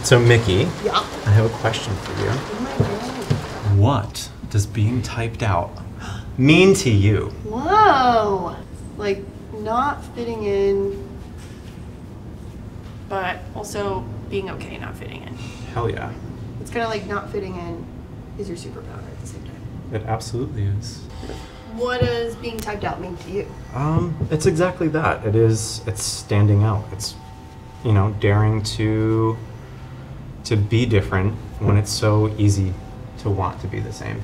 So, Mikki, Yeah. I have a question for you. What does being typed out mean to you? Whoa! Like, not fitting in, but also being okay not fitting in. Hell yeah. It's kind of like not fitting in is your superpower at the same time. It absolutely is. What does being typed out mean to you? It's exactly that. It's standing out. It's, daring to be different when it's so easy to want to be the same.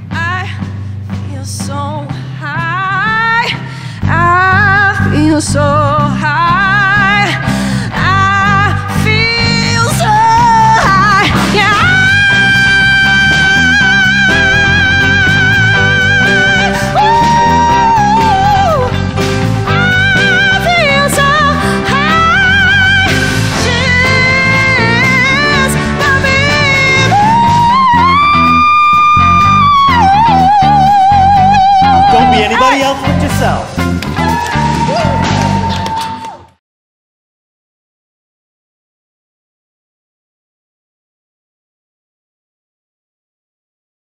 So